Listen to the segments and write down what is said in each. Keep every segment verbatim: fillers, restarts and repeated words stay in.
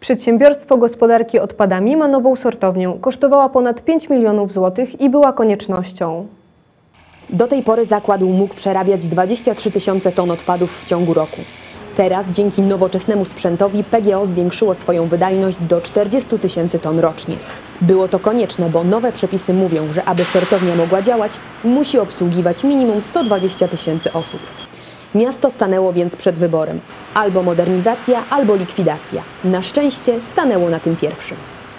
Przedsiębiorstwo gospodarki odpadami ma nową sortownię. Kosztowała ponad pięć milionów złotych i była koniecznością. Do tej pory zakład mógł przerabiać dwadzieścia trzy tysiące ton odpadów w ciągu roku. Teraz dzięki nowoczesnemu sprzętowi P G O zwiększyło swoją wydajność do czterdziestu tysięcy ton rocznie. Było to konieczne, bo nowe przepisy mówią, że aby sortownia mogła działać, musi obsługiwać minimum sto dwadzieścia tysięcy osób. Miasto stanęło więc przed wyborem. Albo modernizacja, albo likwidacja. Na szczęście stanęło na tym pierwszym.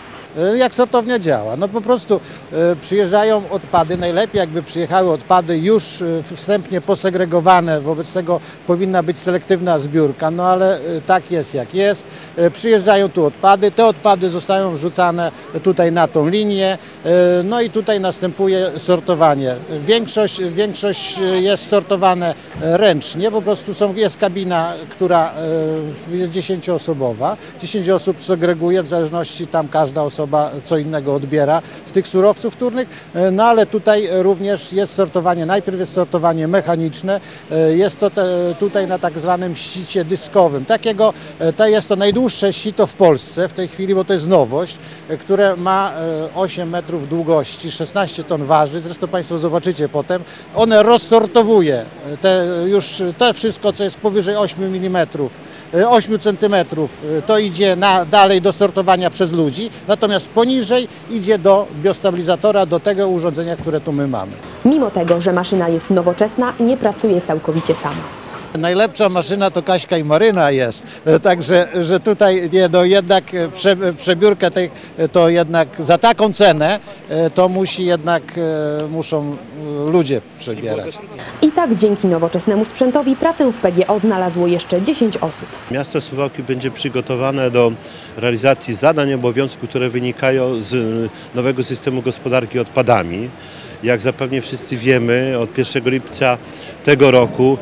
Jak sortownia działa? No po prostu e, przyjeżdżają odpady, najlepiej jakby przyjechały odpady już e, wstępnie posegregowane, wobec tego powinna być selektywna zbiórka, no ale e, tak jest jak jest. E, przyjeżdżają tu odpady, te odpady zostają wrzucane tutaj na tą linię, e, no i tutaj następuje sortowanie. Większość, większość jest sortowane ręcznie, po prostu są, jest kabina, która e, jest dziesięcioosobowa, dziesięć osób segreguje, w zależności tam każda osoba co innego odbiera z tych surowców wtórnych, no ale tutaj również jest sortowanie, najpierw jest sortowanie mechaniczne, jest to te, tutaj na tak zwanym sicie dyskowym. Takiego, to jest to najdłuższe sito w Polsce w tej chwili, bo to jest nowość, które ma osiem metrów długości, szesnaście ton waży, zresztą Państwo zobaczycie potem. One rozsortowuje te, już to wszystko, co jest powyżej ośmiu milimetrów, ośmiu centymetrów, to idzie na, dalej do sortowania przez ludzi, natomiast poniżej idzie do biostabilizatora, do tego urządzenia, które tu my mamy. Mimo tego, że maszyna jest nowoczesna, nie pracuje całkowicie sama. Najlepsza maszyna to Kaśka i Maryna jest, także że tutaj nie, no jednak prze, przebiórkę tej, to jednak za taką cenę to musi jednak, muszą ludzie przebierać. I tak dzięki nowoczesnemu sprzętowi pracę w P G O znalazło jeszcze dziesięć osób. Miasto Suwałki będzie przygotowane do realizacji zadań i obowiązków, które wynikają z nowego systemu gospodarki odpadami. Jak zapewne wszyscy wiemy, od pierwszego lipca tego roku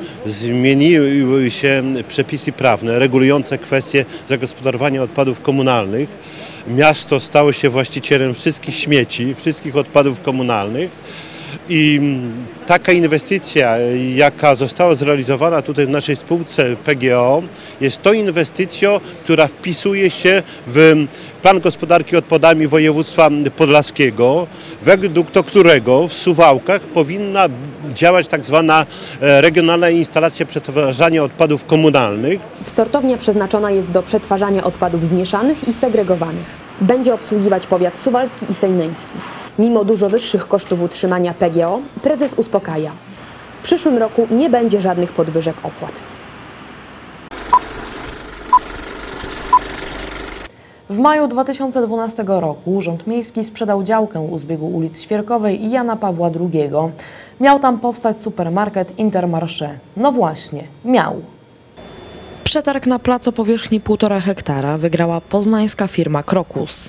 zmieniły się przepisy prawne regulujące kwestie zagospodarowania odpadów komunalnych. Miasto stało się właścicielem wszystkich śmieci, wszystkich odpadów komunalnych. I taka inwestycja, jaka została zrealizowana tutaj w naszej spółce P G O, jest tą inwestycją, która wpisuje się w plan gospodarki odpadami województwa podlaskiego, według którego w Suwałkach powinna działać tak zwana regionalna instalacja przetwarzania odpadów komunalnych. Sortownia przeznaczona jest do przetwarzania odpadów zmieszanych i segregowanych. Będzie obsługiwać powiat suwalski i sejneński. Mimo dużo wyższych kosztów utrzymania P G O, prezes uspokaja. W przyszłym roku nie będzie żadnych podwyżek opłat. W maju dwa tysiące dwunastego roku Urząd Miejski sprzedał działkę u zbiegu ulic Świerkowej i Jana Pawła drugiego. Miał tam powstać supermarket Intermarché. No właśnie, miał. Przetarg na plac o powierzchni półtora hektara wygrała poznańska firma Krokus.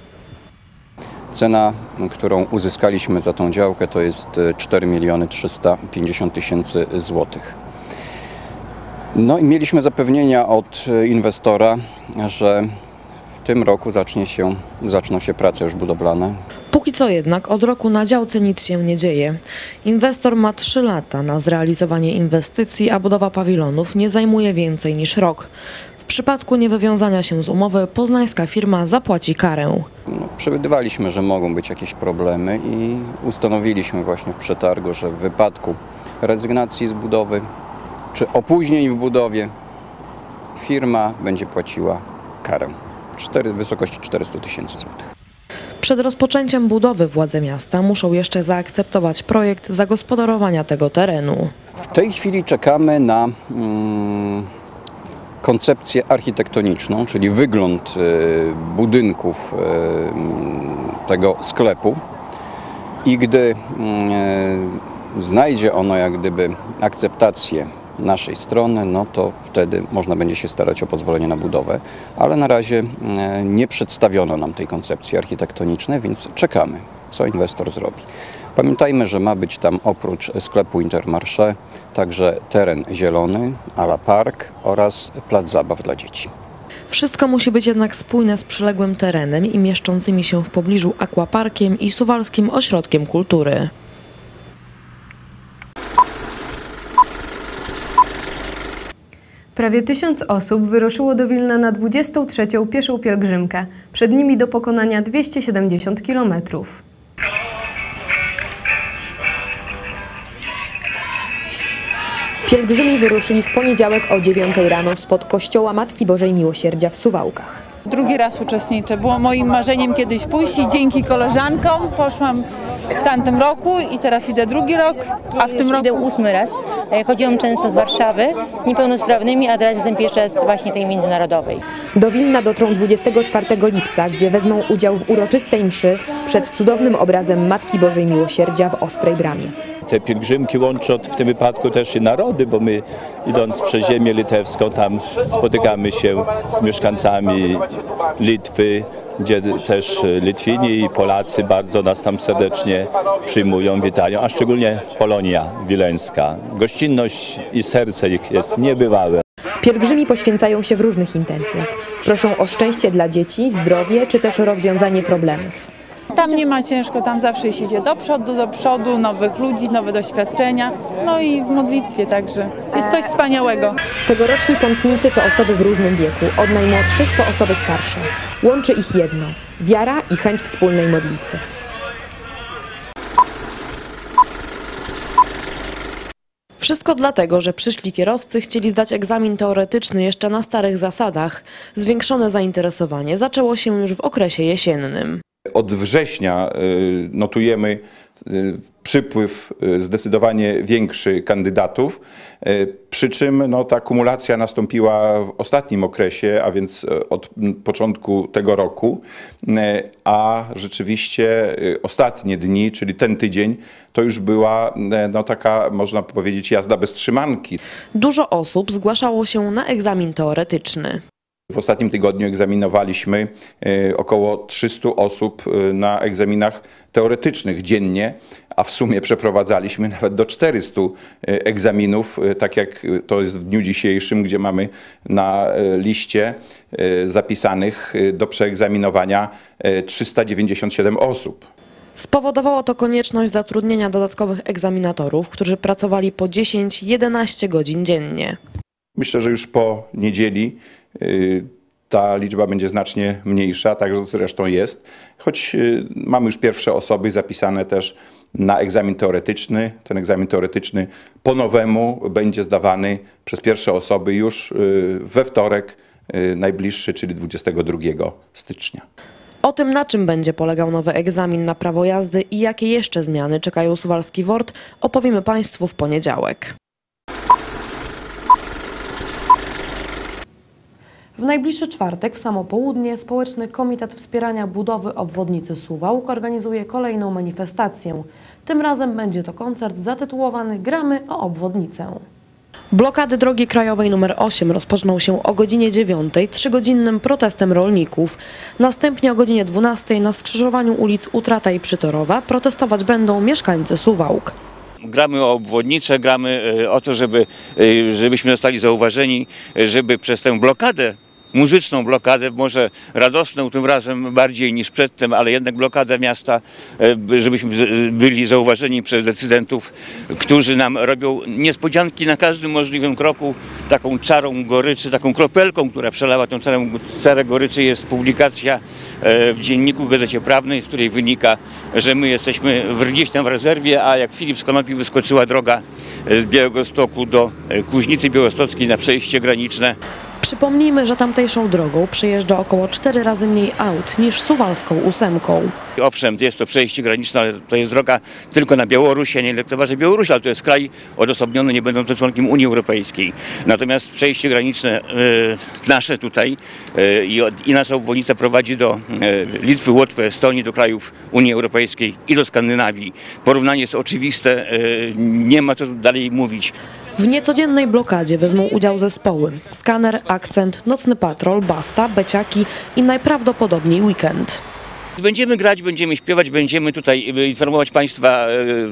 Cena, którą uzyskaliśmy za tą działkę, to jest cztery miliony trzysta pięćdziesiąt tysięcy złotych. No i mieliśmy zapewnienia od inwestora, że w tym roku zacznie się, zaczną się prace już budowlane. Póki co jednak od roku na działce nic się nie dzieje. Inwestor ma trzy lata na zrealizowanie inwestycji, a budowa pawilonów nie zajmuje więcej niż rok. W przypadku niewywiązania się z umowy poznańska firma zapłaci karę. No, przewidywaliśmy, że mogą być jakieś problemy i ustanowiliśmy właśnie w przetargu, że w wypadku rezygnacji z budowy czy opóźnień w budowie firma będzie płaciła karę w wysokości czterystu tysięcy złotych. Przed rozpoczęciem budowy władze miasta muszą jeszcze zaakceptować projekt zagospodarowania tego terenu. W tej chwili czekamy na mm, koncepcję architektoniczną, czyli wygląd y, budynków y, tego sklepu i gdy y, znajdzie ono jak gdyby akceptację naszej strony, no to wtedy można będzie się starać o pozwolenie na budowę, ale na razie nie przedstawiono nam tej koncepcji architektonicznej, więc czekamy, co inwestor zrobi. Pamiętajmy, że ma być tam oprócz sklepu Intermarché także teren zielony, a la park oraz plac zabaw dla dzieci. Wszystko musi być jednak spójne z przyległym terenem i mieszczącymi się w pobliżu aquaparkiem i suwalskim ośrodkiem kultury. Prawie tysiąc osób wyruszyło do Wilna na dwudziestą trzecią pieszą pielgrzymkę. Przed nimi do pokonania dwieście siedemdziesiąt kilometrów. Pielgrzymi wyruszyli w poniedziałek o dziewiątej rano spod kościoła Matki Bożej Miłosierdzia w Suwałkach. Drugi raz uczestniczę. Było moim marzeniem kiedyś pójść i dzięki koleżankom poszłam w tamtym roku i teraz idę drugi rok, a w tym roku idę ósmy raz. Chodziłam często z Warszawy z niepełnosprawnymi, a teraz jestem pierwszy raz właśnie tej międzynarodowej. Do Wilna dotrą dwudziestego czwartego lipca, gdzie wezmą udział w uroczystej mszy przed cudownym obrazem Matki Bożej Miłosierdzia w Ostrej Bramie. Te pielgrzymki łączą w tym wypadku też i narody, bo my idąc przez ziemię litewską tam spotykamy się z mieszkańcami Litwy, gdzie też Litwini i Polacy bardzo nas tam serdecznie przyjmują, witają, a szczególnie Polonia wileńska. Gościnność i serce ich jest niebywałe. Pielgrzymi poświęcają się w różnych intencjach. Proszą o szczęście dla dzieci, zdrowie czy też rozwiązanie problemów. tam nie ma ciężko, tam zawsze się idzie do przodu, do przodu, nowych ludzi, nowe doświadczenia, no i w modlitwie także. Jest coś wspaniałego. Tegoroczni pątnicy to osoby w różnym wieku, od najmłodszych po osoby starsze. Łączy ich jedno – wiara i chęć wspólnej modlitwy. Wszystko dlatego, że przyszli kierowcy chcieli zdać egzamin teoretyczny jeszcze na starych zasadach. Zwiększone zainteresowanie zaczęło się już w okresie jesiennym. Od września notujemy przypływ zdecydowanie większy kandydatów, przy czym no, ta kumulacja nastąpiła w ostatnim okresie, a więc od początku tego roku, a rzeczywiście ostatnie dni, czyli ten tydzień, to już była no, taka, można powiedzieć, jazda bez trzymanki. Dużo osób zgłaszało się na egzamin teoretyczny. W ostatnim tygodniu egzaminowaliśmy około trzystu osób na egzaminach teoretycznych dziennie, a w sumie przeprowadzaliśmy nawet do czterystu egzaminów, tak jak to jest w dniu dzisiejszym, gdzie mamy na liście zapisanych do przeegzaminowania trzysta dziewięćdziesiąt siedem osób. Spowodowało to konieczność zatrudnienia dodatkowych egzaminatorów, którzy pracowali po dziesięć do jedenastu godzin dziennie. Myślę, że już po niedzieli ta liczba będzie znacznie mniejsza, tak zresztą jest, choć mamy już pierwsze osoby zapisane też na egzamin teoretyczny. Ten egzamin teoretyczny po nowemu będzie zdawany przez pierwsze osoby już we wtorek najbliższy, czyli dwudziestego drugiego stycznia. O tym, na czym będzie polegał nowy egzamin na prawo jazdy i jakie jeszcze zmiany czekają Suwalski W O R T, opowiemy Państwu w poniedziałek. W najbliższy czwartek w samo południe Społeczny Komitet Wspierania Budowy Obwodnicy Suwałk organizuje kolejną manifestację. Tym razem będzie to koncert zatytułowany Gramy o obwodnicę. Blokady drogi krajowej numer osiem rozpoczną się o godzinie dziewiątej trzygodzinnym protestem rolników. Następnie o godzinie dwunastej na skrzyżowaniu ulic Utrata i Przytorowa protestować będą mieszkańcy Suwałk. Gramy o obwodnicę, gramy o to, żeby, żebyśmy zostali zauważeni, żeby przez tę blokadę, muzyczną blokadę, może radosną tym razem bardziej niż przedtem, ale jednak blokadę miasta, żebyśmy byli zauważeni przez decydentów, którzy nam robią niespodzianki na każdym możliwym kroku. Taką czarą goryczy, taką kropelką, która przelała tę czarę goryczy, jest publikacja w dzienniku Gazecie Prawnej, z której wynika, że my jesteśmy gdzieś tam w rezerwie, a jak Filip z Konopi wyskoczyła droga z Białegostoku do Kuźnicy Białostockiej na przejście graniczne. Przypomnijmy, że tamtejszą drogą przejeżdża około cztery razy mniej aut niż suwalską ósemką. Owszem, jest to przejście graniczne, ale to jest droga tylko na Białoruś. Ja nie lekceważę Białorusi, ale to jest kraj odosobniony, nie będący członkiem Unii Europejskiej. Natomiast przejście graniczne y, nasze tutaj y, i nasza obwodnica prowadzi do y, Litwy, Łotwy, Estonii, do krajów Unii Europejskiej i do Skandynawii. Porównanie jest oczywiste, y, nie ma co dalej mówić. W niecodziennej blokadzie wezmą udział zespoły Skaner, Akcent, Nocny Patrol, Basta, Beciaki i najprawdopodobniej Weekend. Będziemy grać, będziemy śpiewać, będziemy tutaj informować Państwa,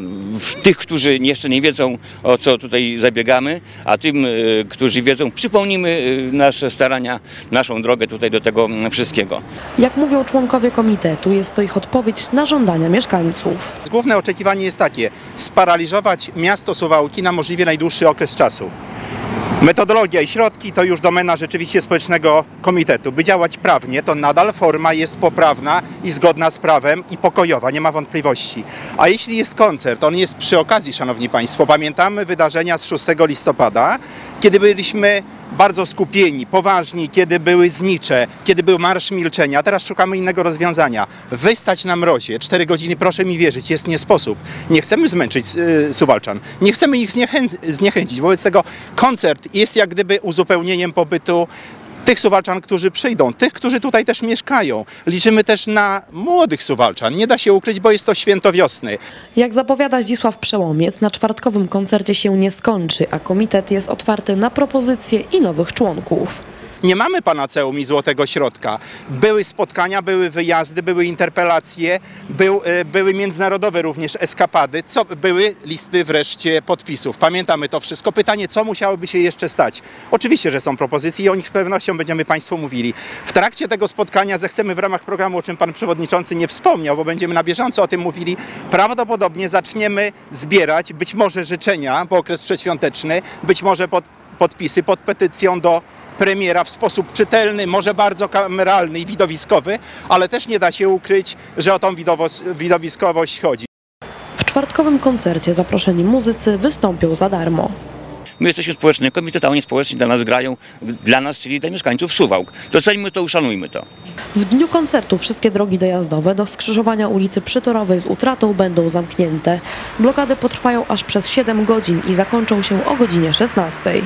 tych, którzy jeszcze nie wiedzą, o co tutaj zabiegamy, a tym, którzy wiedzą, przypomnimy nasze starania, naszą drogę tutaj do tego wszystkiego. Jak mówią członkowie komitetu, jest to ich odpowiedź na żądania mieszkańców. Główne oczekiwanie jest takie: sparaliżować miasto Suwałki na możliwie najdłuższy okres czasu. Metodologia i środki to już domena rzeczywiście społecznego komitetu. By działać prawnie, to nadal forma jest poprawna i zgodna z prawem i pokojowa, nie ma wątpliwości. A jeśli jest koncert, on jest przy okazji, szanowni państwo, pamiętamy wydarzenia z szóstego listopada, kiedy byliśmy bardzo skupieni, poważni, kiedy były znicze, kiedy był marsz milczenia. Teraz szukamy innego rozwiązania. Wystać na mrozie cztery godziny, proszę mi wierzyć, jest nie sposób. Nie chcemy zmęczyć y, Suwalczan, nie chcemy ich zniechę zniechęcić. Wobec tego koncert jest jak gdyby uzupełnieniem pobytu tych Suwalczan, którzy przyjdą, tych, którzy tutaj też mieszkają. Liczymy też na młodych Suwalczan. Nie da się ukryć, bo jest to święto wiosny. Jak zapowiada Zdzisław Przełomiec, na czwartkowym koncercie się nie skończy, a komitet jest otwarty na propozycje i nowych członków. Nie mamy panaceum i złotego środka. Były spotkania, były wyjazdy, były interpelacje, był, były międzynarodowe również eskapady, co, były listy wreszcie podpisów. Pamiętamy to wszystko. Pytanie, co musiałoby się jeszcze stać? Oczywiście, że są propozycje i o nich z pewnością będziemy państwu mówili. W trakcie tego spotkania zechcemy w ramach programu, o czym pan przewodniczący nie wspomniał, bo będziemy na bieżąco o tym mówili, prawdopodobnie zaczniemy zbierać być może życzenia, bo okres przedświąteczny, być może pod, podpisy pod petycją do premiera w sposób czytelny, może bardzo kameralny i widowiskowy, ale też nie da się ukryć, że o tą widowiskowość chodzi. W czwartkowym koncercie zaproszeni muzycy wystąpią za darmo. My jesteśmy społeczny komitet, a oni społecznie dla nas grają, dla nas, czyli dla mieszkańców Suwałk. Doceńmy to, uszanujmy to. W dniu koncertu wszystkie drogi dojazdowe do skrzyżowania ulicy Przytorowej z Utratą będą zamknięte. Blokady potrwają aż przez siedem godzin i zakończą się o godzinie szesnastej.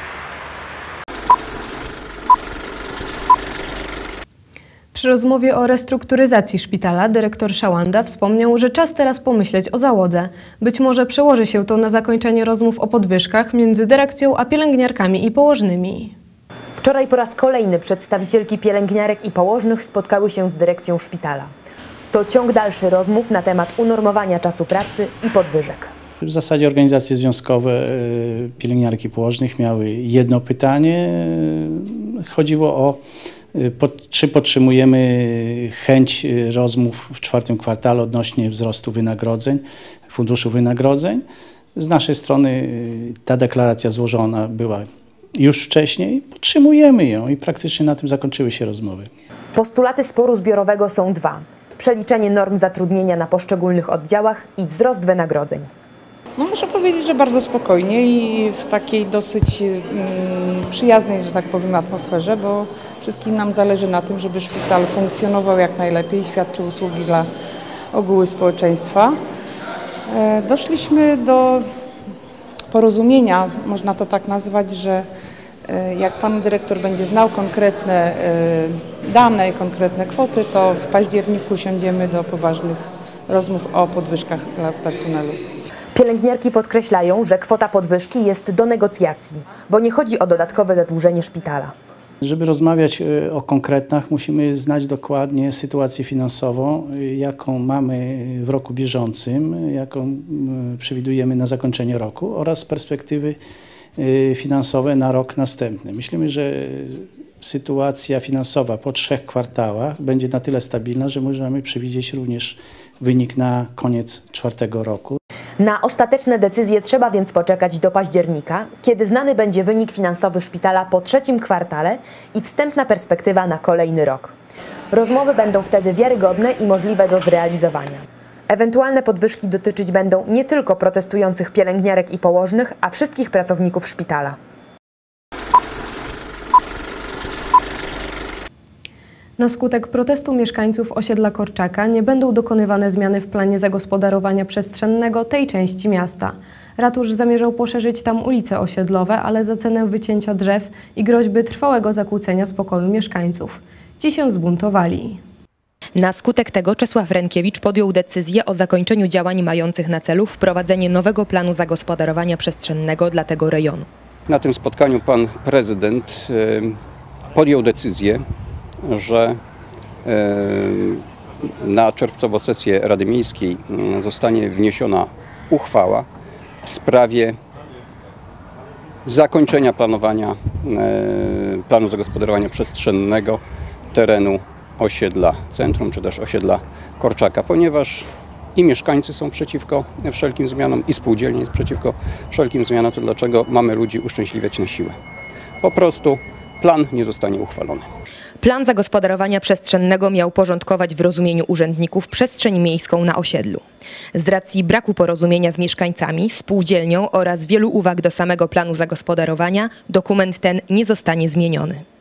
Przy rozmowie o restrukturyzacji szpitala dyrektor Szałanda wspomniał, że czas teraz pomyśleć o załodze. Być może przełoży się to na zakończenie rozmów o podwyżkach między dyrekcją a pielęgniarkami i położnymi. Wczoraj po raz kolejny przedstawicielki pielęgniarek i położnych spotkały się z dyrekcją szpitala. To ciąg dalszy rozmów na temat unormowania czasu pracy i podwyżek. W zasadzie organizacje związkowe pielęgniarek i położnych miały jedno pytanie. Chodziło o czy podtrzymujemy chęć rozmów w czwartym kwartale odnośnie wzrostu wynagrodzeń, funduszu wynagrodzeń. Z naszej strony ta deklaracja złożona była już wcześniej, podtrzymujemy ją i praktycznie na tym zakończyły się rozmowy. Postulaty sporu zbiorowego są dwa. Przeliczenie norm zatrudnienia na poszczególnych oddziałach i wzrost wynagrodzeń. No muszę powiedzieć, że bardzo spokojnie i w takiej dosyć mm, przyjaznej, że tak powiem, atmosferze, bo wszystkim nam zależy na tym, żeby szpital funkcjonował jak najlepiej i świadczył usługi dla ogółu społeczeństwa. E, doszliśmy do porozumienia, można to tak nazwać, że e, jak pan dyrektor będzie znał konkretne e, dane, konkretne kwoty, to w październiku siądziemy do poważnych rozmów o podwyżkach dla personelu. Pielęgniarki podkreślają, że kwota podwyżki jest do negocjacji, bo nie chodzi o dodatkowe zadłużenie szpitala. Żeby rozmawiać o konkretach, musimy znać dokładnie sytuację finansową, jaką mamy w roku bieżącym, jaką przewidujemy na zakończenie roku oraz perspektywy finansowe na rok następny. Myślimy, że sytuacja finansowa po trzech kwartałach będzie na tyle stabilna, że możemy przewidzieć również wynik na koniec czwartego roku. Na ostateczne decyzje trzeba więc poczekać do października, kiedy znany będzie wynik finansowy szpitala po trzecim kwartale i wstępna perspektywa na kolejny rok. Rozmowy będą wtedy wiarygodne i możliwe do zrealizowania. Ewentualne podwyżki dotyczyć będą nie tylko protestujących pielęgniarek i położnych, a wszystkich pracowników szpitala. Na skutek protestu mieszkańców osiedla Korczaka nie będą dokonywane zmiany w planie zagospodarowania przestrzennego tej części miasta. Ratusz zamierzał poszerzyć tam ulice osiedlowe, ale za cenę wycięcia drzew i groźby trwałego zakłócenia spokoju mieszkańców. Ci się zbuntowali. Na skutek tego Czesław Rękiewicz podjął decyzję o zakończeniu działań mających na celu wprowadzenie nowego planu zagospodarowania przestrzennego dla tego rejonu. Na tym spotkaniu pan prezydent podjął decyzję, że na czerwcową sesję Rady Miejskiej zostanie wniesiona uchwała w sprawie zakończenia planowania planu zagospodarowania przestrzennego terenu osiedla Centrum, czy też osiedla Korczaka, ponieważ I mieszkańcy są przeciwko wszelkim zmianom, i spółdzielnie jest przeciwko wszelkim zmianom. To dlaczego mamy ludzi uszczęśliwiać na siłę? Po prostu plan nie zostanie uchwalony. Plan zagospodarowania przestrzennego miał porządkować w rozumieniu urzędników przestrzeń miejską na osiedlu. Z racji braku porozumienia z mieszkańcami, spółdzielnią oraz wielu uwag do samego planu zagospodarowania, dokument ten nie zostanie zmieniony.